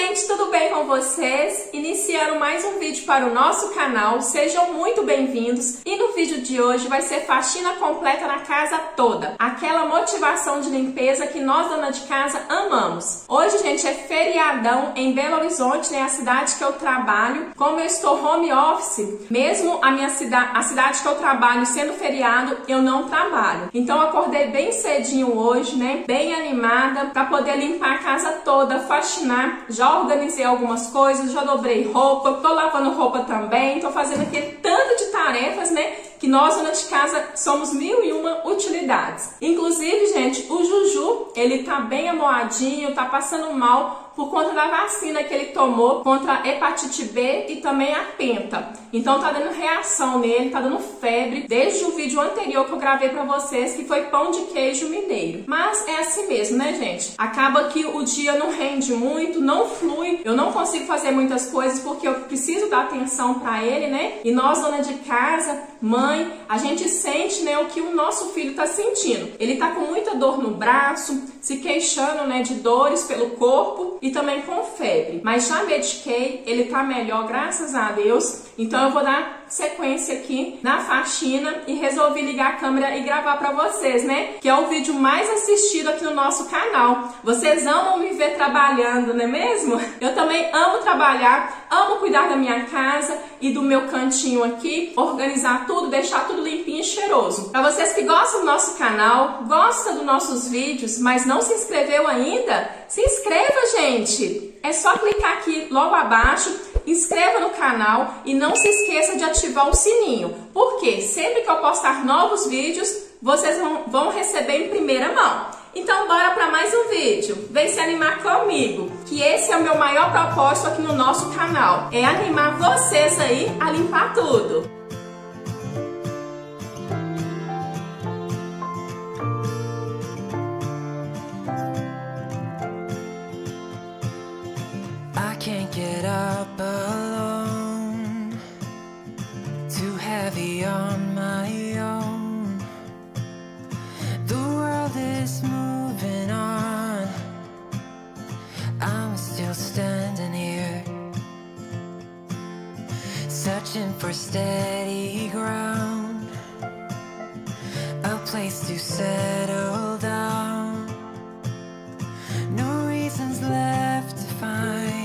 gente, tudo bem com vocês? Iniciando mais um vídeo para o nosso canal, sejam muito bem-vindos. E no vídeo de hoje vai ser faxina completa na casa toda, aquela motivação de limpeza que nós, dona de casa, amamos. Hoje, gente, é feriadão em Belo Horizonte, né, a cidade que eu trabalho. Como eu estou home office, mesmo a cidade que eu trabalho sendo feriado, eu não trabalho. Então eu acordei bem cedinho hoje, né, bem animada, para poder limpar a casa toda, faxinar. Já organizei algumas coisas, já dobrei roupa, tô lavando roupa também, tô fazendo aquele tanto de tarefas, né, que nós, dona de casa, somos 1001 utilidades. Inclusive, gente, o Juju, ele tá bem amoadinho, tá passando mal por conta da vacina que ele tomou contra a hepatite B e também a penta. Então tá dando reação nele, tá dando febre, desde o vídeo anterior que eu gravei pra vocês, que foi pão de queijo mineiro. Mas é assim mesmo, né, gente? Acaba que o dia não rende muito, não flui, eu não consigo fazer muitas coisas porque eu preciso dar atenção pra ele, né? E nós, dona de casa, mãe, a gente sente, né, o que o nosso filho tá sentindo. Ele tá com muita dor no braço, se queixando, né, de dores pelo corpo e também com febre. Mas já mediquei, ele tá melhor, graças a Deus. Então eu vou dar sequência aqui na faxina e resolvi ligar a câmera e gravar pra vocês, né? Que é o vídeo mais assistido aqui no nosso canal. Vocês amam me ver trabalhando, não é mesmo? Eu também amo trabalhar, amo cuidar da minha casa e do meu cantinho aqui, organizar tudo, deixar tudo limpinho e cheiroso. Pra vocês que gostam do nosso canal, gostam dos nossos vídeos, mas não se inscreveu ainda, se inscreva, gente! É só clicar aqui logo abaixo, inscreva no canal e não se esqueça de ativar o sininho, porque sempre que eu postar novos vídeos, vocês vão receber em primeira mão. Então bora para mais um vídeo, vem se animar comigo, que esse é o meu maior propósito aqui no nosso canal, é animar vocês aí a limpar tudo. Can't get up alone, too heavy on my own. The world is moving on, I'm still standing here, searching for steady ground, a place to settle down. No reasons left to find.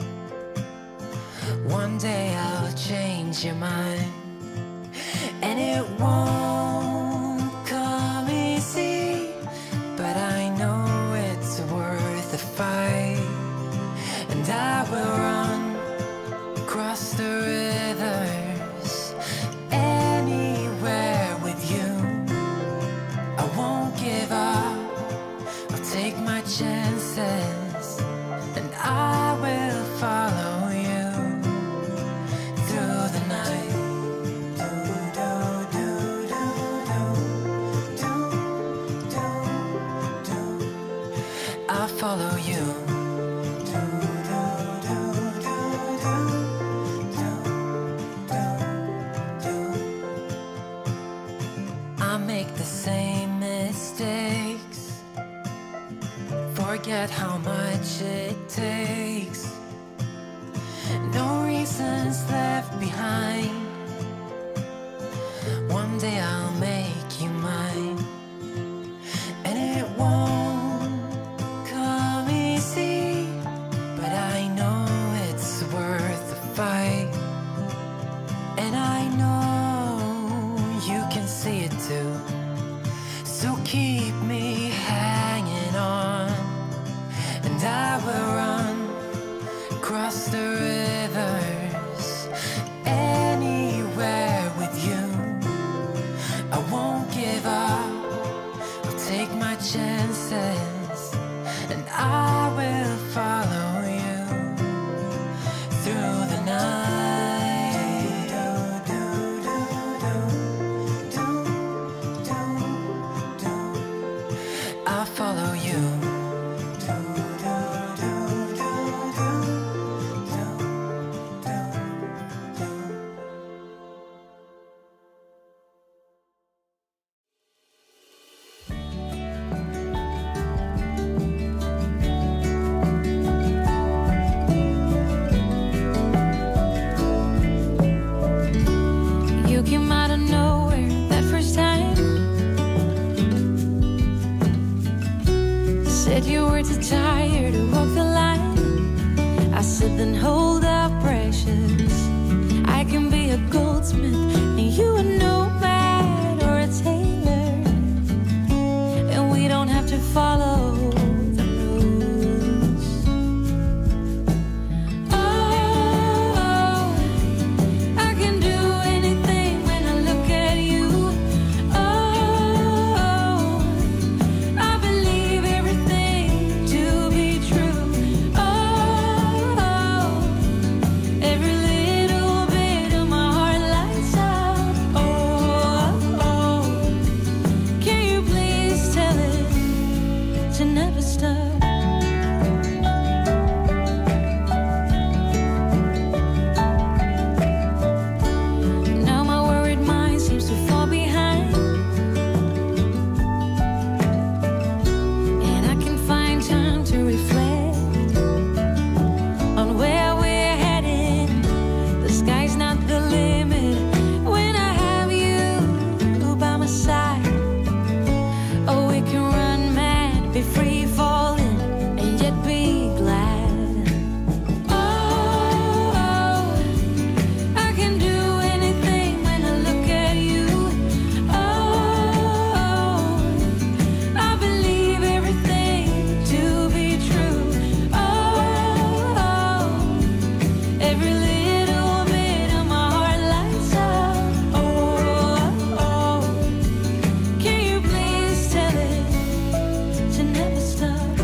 One day I'll change your mind, and it won't come easy, but I know it's worth the fight. And I will run across the rivers, anywhere with you. I won't give up, I'll take my chances, and I will follow you. I'll follow you. I make the same mistakes, forget how much it takes. No reasons left behind. One day I'll make you mine, and it won't come easy, but I know it's worth the fight. And I know you can see it too, so keep me hanging on, and I will run across the rivers, anywhere with you. I won't give up, I'll take my chances, and I will follow you through the night. I'll follow you. we're too tired to walk the line, I said then hold up, precious. I can be a goldsmith and you a nomad or a tailor, and we don't have to follow the rules. Oh, I can do anything when I look at you. Oh, I believe everything to be true. Oh, every little bit of my heart lights up. Oh, can you please tell it to never stop? Now my worried mind seems to fall behind, and I can find time to reflect on where we're headed. The sky's not the limit when I have you by my side. Oh, we can run mad, be free falling, and yet be glad. Oh, I can do anything when I look at you. Oh, I believe everything to be true. Oh, every little bit of my heart lights up. Oh, can you please tell it to never stop?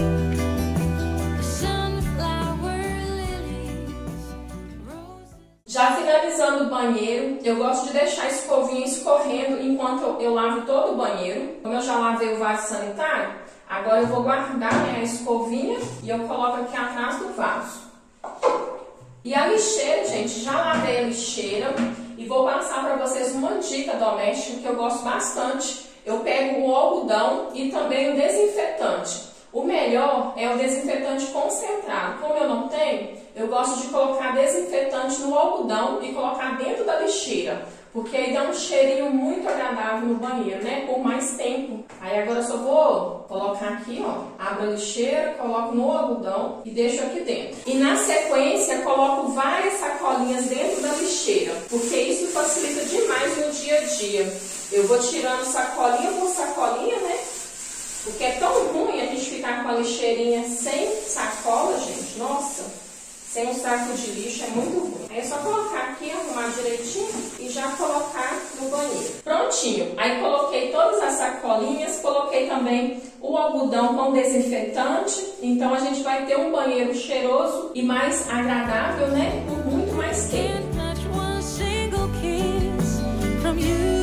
Sunflower lilies, roses. Já finalizando o banheiro, eu gosto de deixar a escovinha escorrendo enquanto eu lavo todo o banheiro. Como eu já lavei o vaso sanitário, agora eu vou guardar, né, a escovinha e eu coloco aqui atrás do vaso. E a lixeira, gente, já lavei a lixeira e vou passar para vocês uma dica doméstica que eu gosto bastante. Eu pego o algodão e também o desinfetante. O melhor é o desinfetante concentrado. Como eu não tenho, eu gosto de colocar desinfetante no algodão e colocar dentro da lixeira, porque aí dá um cheirinho muito agradável no banheiro, né? Por mais tempo. Aí agora eu só vou colocar aqui, ó, abro a lixeira, coloco no algodão e deixo aqui dentro. E na sequência coloco várias sacolinhas dentro da lixeira, porque isso facilita demais no dia a dia. Eu vou tirando sacolinha por sacolinha, né? Porque é tão ruim a gente ficar com a lixeirinha sem sacola, gente. Nossa, sem um saco de lixo é muito ruim. Aí é só colocar aqui, arrumar direitinho e já colocar no banheiro. Prontinho. Aí coloquei todas as sacolinhas, coloquei também o algodão com desinfetante. Então a gente vai ter um banheiro cheiroso e mais agradável, né? Por muito mais tempo. Can't touch one single kiss from you.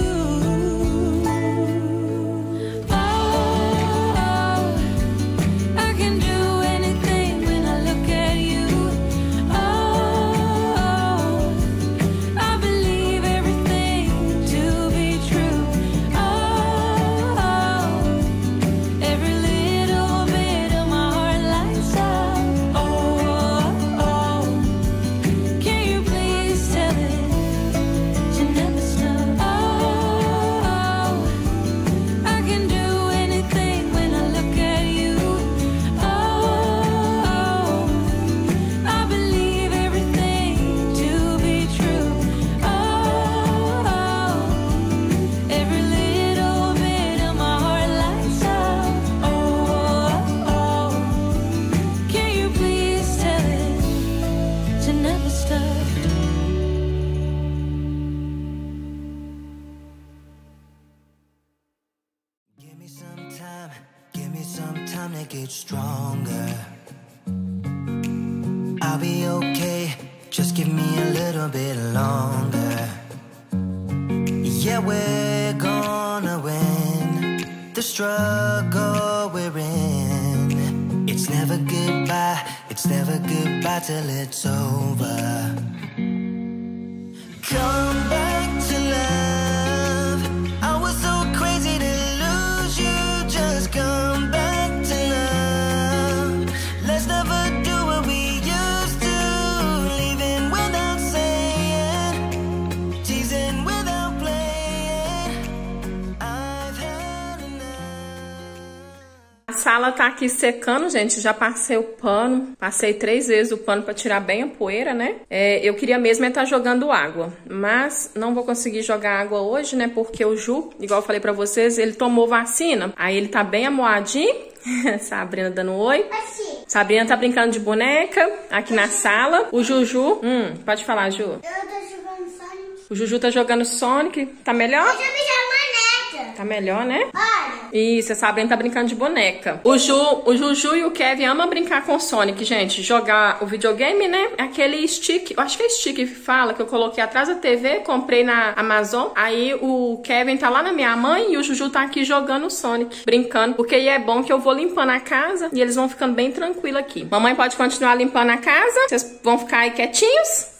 Oh, I can do anything when I look at you. Oh, I believe everything to be true. Oh, every little bit of my heart lights up. Oh, can you please tell it to never stop? Oh, I can do anything when I look at you. Oh, I believe everything to be true. Oh, every little bit of my heart lights up. Oh, can you please tell it to never stop? Give me some time to get stronger. I'll be okay, just give me a little bit longer. Yeah, we're gonna win the struggle we're in. It's never goodbye till it's over. Come back to love. I was so crazy to lose you. Just come back to love. Let's never do what we used to. Leaving without saying, teasing without playing. I've had enough. sala tá aqui secando, gente. Já passei o pano. Passei 3 vezes o pano pra tirar bem a poeira, né? Eu queria mesmo estar jogando água. Mas não vou conseguir jogar água hoje, né? Porque o Ju, igual eu falei pra vocês, ele tomou vacina. Aí ele tá bem amoadinho. Sabrina dando oi. Sabrina tá brincando de boneca aqui na sala. O Juju... pode falar, Ju. Eu tô jogando Sonic. O Juju tá jogando Sonic. Tá melhor? Eu já me chamo Maneca. Tá melhor, né? Olha. Isso, a Sabrina tá brincando de boneca. O Juju e o Kevin amam brincar com o Sonic, gente. Jogar o videogame, né? Aquele stick, eu acho que é stick que fala, que eu coloquei atrás da TV, comprei na Amazon. Aí o Kevin tá lá na minha mãe e o Juju tá aqui jogando o Sonic, brincando. Porque aí é bom que eu vou limpando a casa e eles vão ficando bem tranquilos aqui. Mamãe pode continuar limpando a casa? Vocês vão ficar aí quietinhos?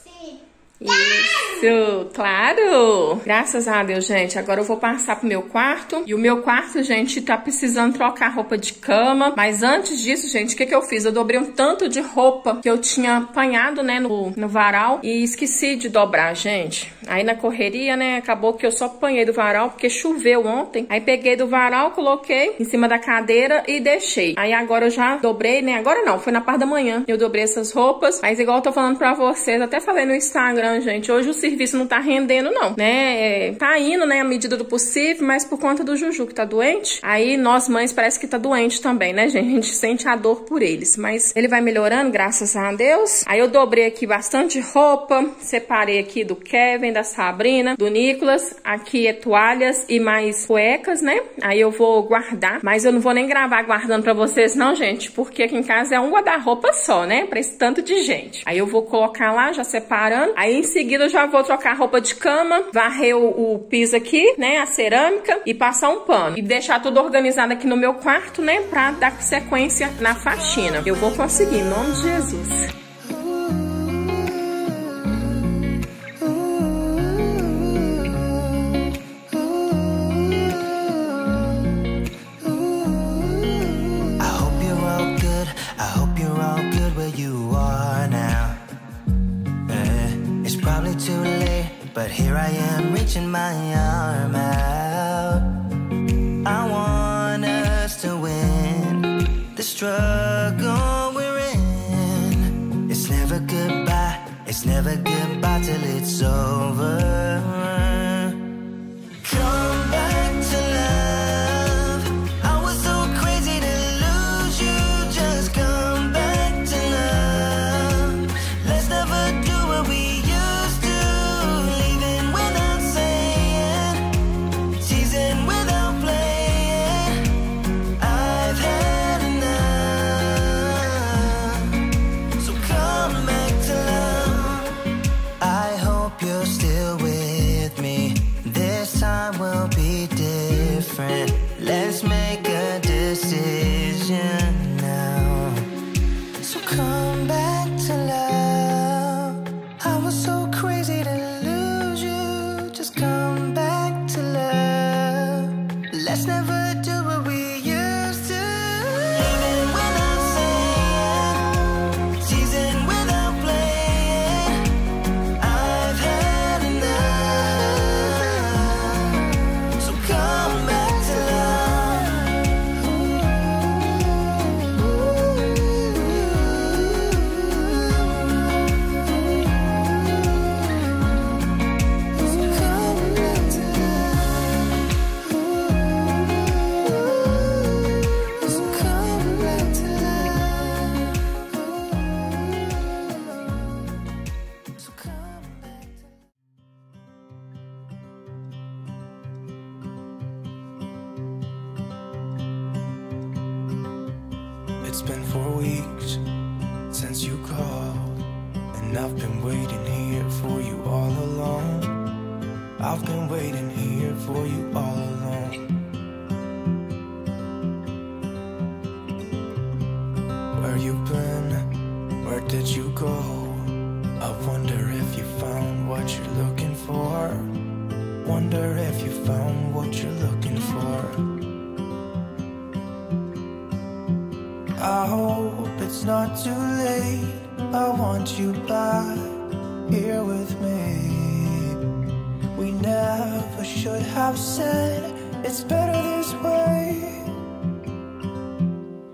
Isso, claro! Graças a Deus, gente. Agora eu vou passar pro meu quarto. E o meu quarto, gente, tá precisando trocar roupa de cama. Mas antes disso, gente, o que eu fiz? Eu dobrei um tanto de roupa que eu tinha apanhado, né, no varal. E esqueci de dobrar, gente. Aí na correria, né, acabou que eu só apanhei do varal porque choveu ontem. Aí peguei do varal, coloquei em cima da cadeira e deixei. Aí agora eu já dobrei, né? Agora não, foi na parte da manhã. Eu dobrei essas roupas. Mas igual eu tô falando pra vocês, até falei no Instagram, gente, hoje o serviço não tá rendendo não, né? Tá indo, né, à medida do possível, mas por conta do Juju que tá doente, aí nós mães parece que tá doente também, né, gente? A gente sente a dor por eles, mas ele vai melhorando, graças a Deus. Aí eu dobrei aqui bastante roupa, separei aqui do Kevin, da Sabrina, do Nicolas, aqui é toalhas e mais cuecas, né? Aí eu vou guardar, mas eu não vou nem gravar guardando pra vocês não, gente, porque aqui em casa é um guarda-roupa só, né? Pra esse tanto de gente. Aí eu vou colocar lá, já separando, aí em seguida eu já vou trocar a roupa de cama, varrer o piso aqui, né, a cerâmica e passar um pano. E deixar tudo organizado aqui no meu quarto, né, pra dar sequência na faxina. Eu vou conseguir, em nome de Jesus. Too late, but here I am reaching my arm out. I want us to win the struggle we're in. It's never goodbye, it's never goodbye till it's over. Come back to love. I was so crazy to lose you. Just come back to love. Let's never do what we let's make a decision now. So come back to love. I was so crazy to lose you. Just come back to love. Let's never do what we used to. Living without saying, teasing without playing. I've had enough. So come back. It's been 4 weeks since you called, and I've been waiting here for you all along. I've been waiting here for you all along. Where you been? Where did you go? I wonder if you found what you're looking for. Wonder if you found what you're looking for. I hope it's not too late. I want you back here with me. We never should have said it's better this way.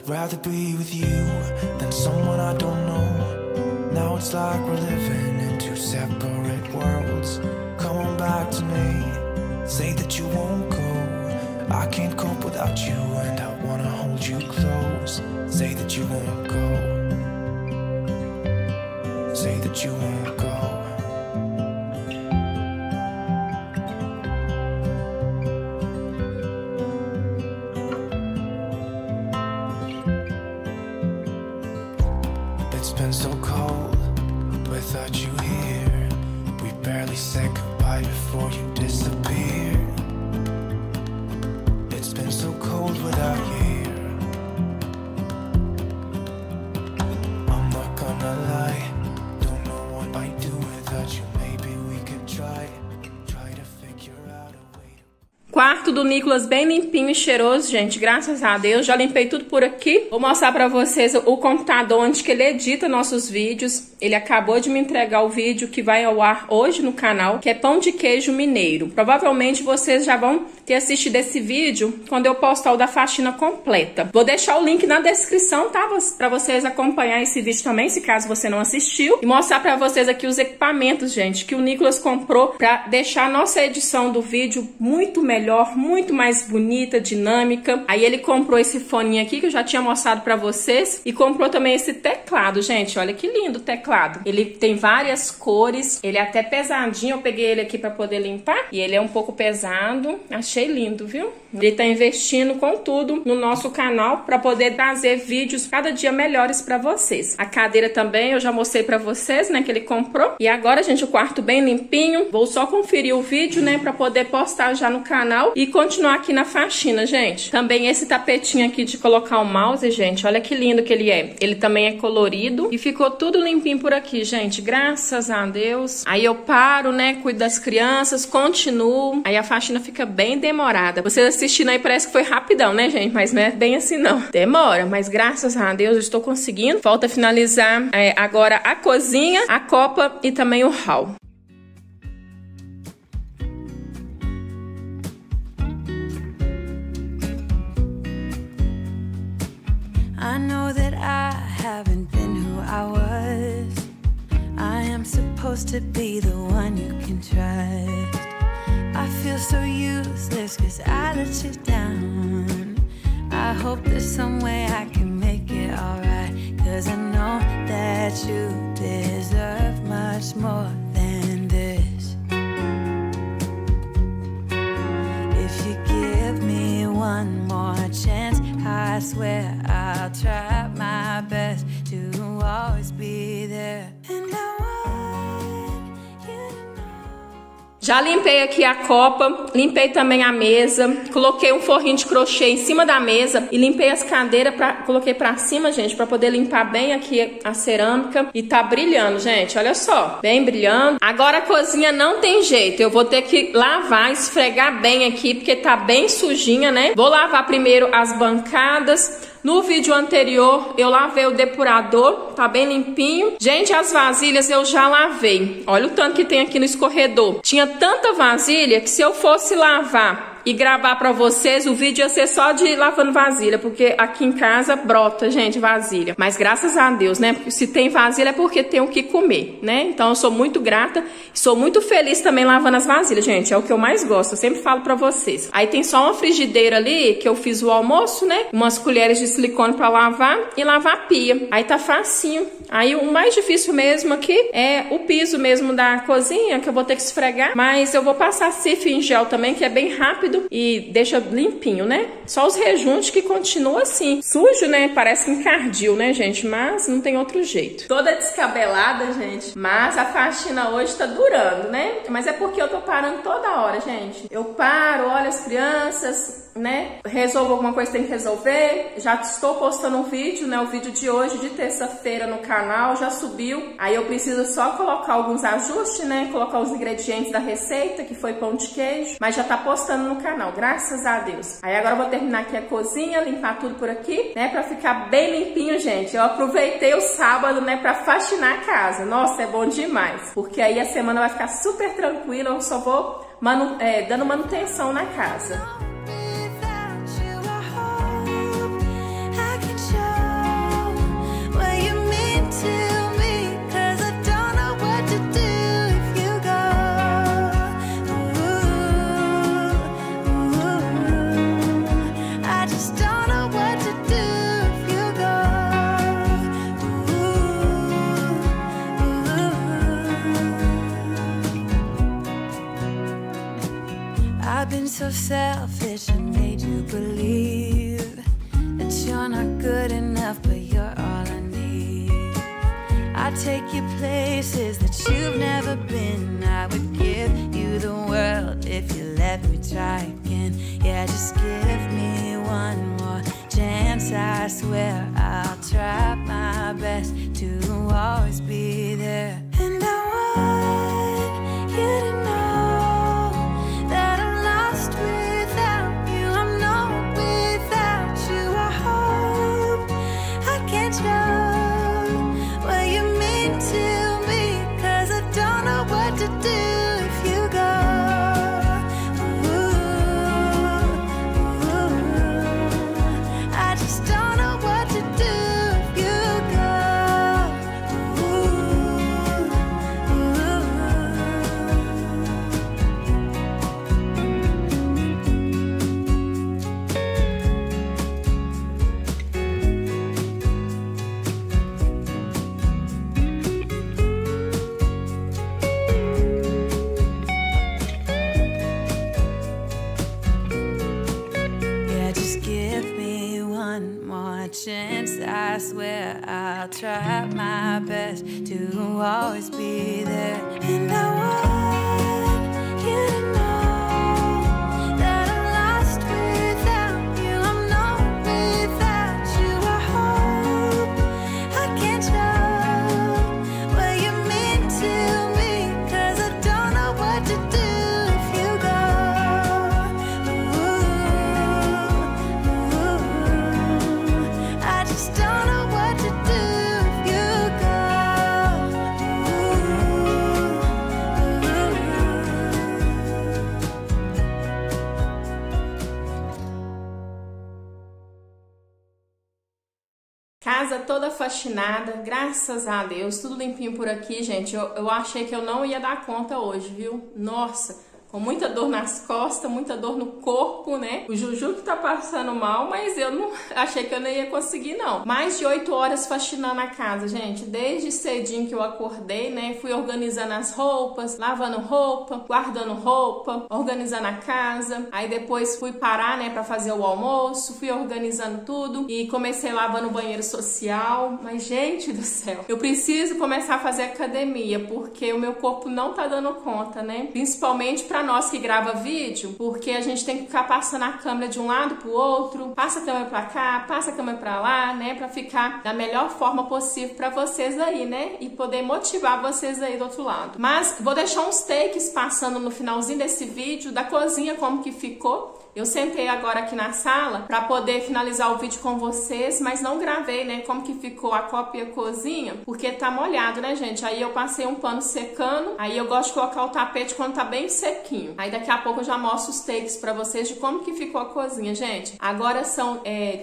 rather be with you than someone I don't know. Now it's like we're living in two separate worlds. Come on back to me, say that you won't go. I can't cope without you and I wanna hold you close. Say that you won't go. Say that you won't go. It's been so cold without you here. We barely said goodbye before you disappeared. It's been so cold without you here. I'm not gonna lie, don't know what I'd do without you. Maybe we could try to figure out a way. Quarto do Nicolas bem limpinho e cheiroso, gente, graças a Deus. Já limpei tudo por aqui. Vou mostrar pra vocês o computador onde que ele edita nossos vídeos. Ele acabou de me entregar o vídeo que vai ao ar hoje no canal, que é pão de queijo mineiro. Provavelmente vocês já vão ter assistido esse vídeo quando eu postar o da faxina completa. Vou deixar o link na descrição, tá? Pra vocês acompanhar esse vídeo também, se caso você não assistiu. E mostrar pra vocês aqui os equipamentos, gente, que o Nicolas comprou pra deixar a nossa edição do vídeo muito melhor, muito mais bonita, dinâmica. Aí ele comprou esse foninho aqui, que eu já tinha mostrado pra vocês. E comprou também esse teclado, gente. Olha que lindo o teclado. Ele tem várias cores, ele é até pesadinho, eu peguei ele aqui pra poder limpar, e ele é um pouco pesado, achei lindo, viu? Ele tá investindo com tudo no nosso canal pra poder trazer vídeos cada dia melhores pra vocês. A cadeira também eu já mostrei pra vocês, né, que ele comprou. E agora, gente, o quarto bem limpinho, vou só conferir o vídeo, né, pra poder postar já no canal e continuar aqui na faxina, gente. Também esse tapetinho aqui de colocar o mouse, gente, olha que lindo que ele é. Ele também é colorido e ficou tudo limpinho por aqui, gente, graças a Deus. Aí eu paro, né, cuido das crianças, continuo, aí a faxina fica bem demorada. Vocês assistindo aí parece que foi rapidão, né, gente, mas não é bem assim não. Demora, mas graças a Deus eu estou conseguindo. Falta finalizar agora a cozinha, a copa e também o hall. I know that I haven't been who I was. I am supposed to be the one you can trust. I feel so useless cause I let you down. I hope there's some way I can make it alright, cause I know that you deserve much more than this. If you give me one more chance, I swear I'll try my best to always be there. And I want you to know. Já limpei aqui a copa, limpei também a mesa, coloquei um forrinho de crochê em cima da mesa e limpei as cadeiras, coloquei pra cima, gente, pra poder limpar bem aqui a cerâmica. E tá brilhando, gente, olha só, bem brilhando. Agora a cozinha não tem jeito, eu vou ter que lavar, esfregar bem aqui, porque tá bem sujinha, né? Vou lavar primeiro as bancadas. No vídeo anterior eu lavei o depurador, tá bem limpinho. Gente, as vasilhas eu já lavei. Olha o tanto que tem aqui no escorredor. Tinha tanta vasilha que se eu fosse lavar e gravar pra vocês, o vídeo ia ser só de lavando vasilha, porque aqui em casa brota, gente, vasilha. Mas graças a Deus, né? Porque se tem vasilha é porque tem o que comer, né? Então eu sou muito grata, sou muito feliz também lavando as vasilhas, gente. É o que eu mais gosto, eu sempre falo pra vocês. Aí tem só uma frigideira ali, que eu fiz o almoço, né? Umas colheres de silicone pra lavar e lavar a pia. Aí tá facinho. Aí o mais difícil mesmo aqui é o piso mesmo da cozinha, que eu vou ter que esfregar. Mas eu vou passar Cif em gel também, que é bem rápido e deixa limpinho, né? Só os rejuntos que continua assim, sujo, né? Parece encardiu, né, gente? Mas não tem outro jeito. Toda descabelada, gente. Mas a faxina hoje tá durando, né? Mas é porque eu tô parando toda hora, gente. Eu paro, olho as crianças, né? Resolvo alguma coisa que tem que resolver. Já estou postando um vídeo, né? O vídeo de hoje, de terça-feira, no canal, já subiu. Aí eu preciso só colocar alguns ajustes, né? Colocar os ingredientes da receita, que foi pão de queijo. Mas já tá postando no canal, graças a Deus. Aí agora eu vou terminar aqui a cozinha, limpar tudo por aqui, né? Pra ficar bem limpinho, gente. Eu aproveitei o sábado, né? Pra faxinar a casa. Nossa, é bom demais. Porque aí a semana vai ficar super tranquila. Eu só vou dando manutenção na casa. Without you, I hope I can show so selfish and made you believe that you're not good enough, but you're all I need. I'd take you places that you've never been. I would give you the world if you let me try again. Yeah, just give me one more chance. I swear I'll try my best to always be there. And I want you to know that I'm lost without you. I'm known without you. I hope I can show what you mean to me, 'cause I don't know what to do if you go. I just don't know what to do if you go. Yeah, just give me one more chance. I swear I'll try my best to always be there. And I want you to know that I'm lost without you. I'm known without you. I hope I can show what you mean to me, 'cause I don't know what to do if you go. I just don't know what to do if you go. Casa toda faxinada, graças a Deus, tudo limpinho por aqui, gente. Eu achei que eu não ia dar conta hoje, viu? Nossa, com muita dor nas costas, muita dor no corpo, né? O Juju que tá passando mal, mas eu não achei que eu não ia conseguir, não. Mais de 8 horas faxinando a casa, gente. Desde cedinho que eu acordei, né? Fui organizando as roupas, lavando roupa, guardando roupa, organizando a casa. Aí depois fui parar, né, pra fazer o almoço, fui organizando tudo e comecei lavando o banheiro social. Mas, gente do céu, eu preciso começar a fazer academia, porque o meu corpo não tá dando conta, né? Principalmente pra nós que grava vídeo, porque a gente tem que ficar passando a câmera de um lado pro outro, passa a câmera pra cá, passa a câmera pra lá, né, pra ficar da melhor forma possível pra vocês aí, né, e poder motivar vocês aí do outro lado. Mas vou deixar uns takes passando no finalzinho desse vídeo da cozinha, como que ficou. Eu sentei agora aqui na sala para poder finalizar o vídeo com vocês, mas não gravei, né, como que ficou a copa e a cozinha, porque tá molhado, né, gente? Aí eu passei um pano secando, aí eu gosto de colocar o tapete quando tá bem sequinho. Aí daqui a pouco eu já mostro os takes para vocês de como que ficou a cozinha, gente. Agora são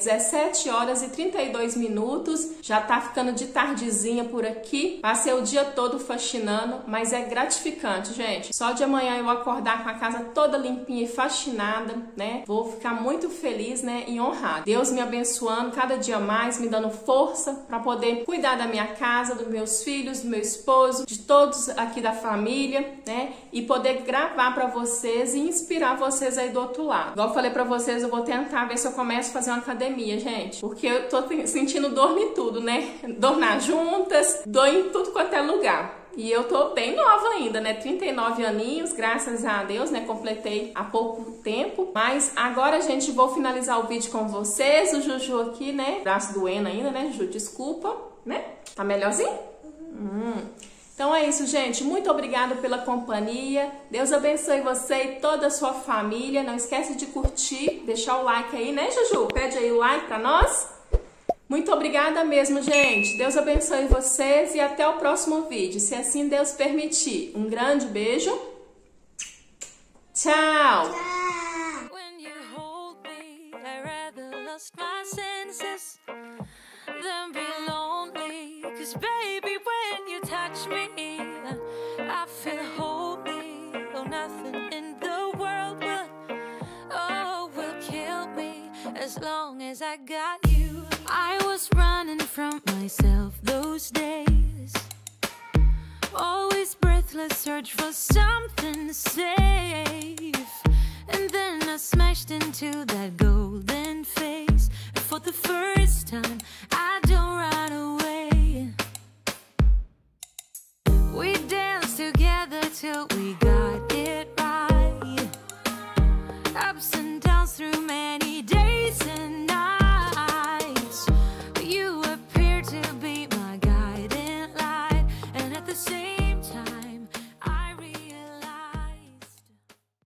17 horas e 32 minutos, já tá ficando de tardezinha por aqui. Passei o dia todo faxinando, mas é gratificante, gente. Só de amanhã eu acordar com a casa toda limpinha e faxinada, né? Vou ficar muito feliz, né, e honrada. Deus me abençoando cada dia mais, me dando força para poder cuidar da minha casa, dos meus filhos, do meu esposo, de todos aqui da família, né, e poder gravar para vocês e inspirar vocês aí do outro lado. Igual eu falei para vocês, eu vou tentar ver se eu começo a fazer uma academia, gente, porque eu tô sentindo dor em tudo, né? Dor nas juntas, dor em tudo quanto é lugar. E eu tô bem nova ainda, né? 39 aninhos, graças a Deus, né? Completei há pouco tempo. Mas agora, gente, vou finalizar o vídeo com vocês. O Juju aqui, né? Braço doendo ainda, né, Juju? Desculpa, né? Tá melhorzinho? Então é isso, gente. Muito obrigada pela companhia. Deus abençoe você e toda a sua família. Não esquece de curtir, deixar o like aí, né, Juju? Pede aí o like pra nós. Muito obrigada mesmo, gente. Deus abençoe vocês e até o próximo vídeo, se assim Deus permitir. Um grande beijo. Tchau! When you hold me, I rather lost my senses than be lonely. 'Cause baby, when you touch me, I feel holy. Oh, nothing in the world will kill me as long as I got you. I was running from myself those days, always breathless, search for something safe, and then I into that golden face. And for the first time, I don't run away. We danced together till we got it right. Ups and downs through many days and nights. You appear to be my guiding light, and at the same